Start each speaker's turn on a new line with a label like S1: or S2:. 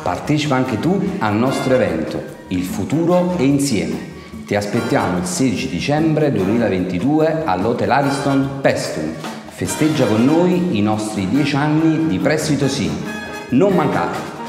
S1: Partecipa anche tu al nostro evento, Il futuro è insieme. Ti aspettiamo il 16 dicembre 2022 all'Hotel Ariston Paestum. Festeggia con noi i nostri 10 anni di Prestito Sì. Non mancate!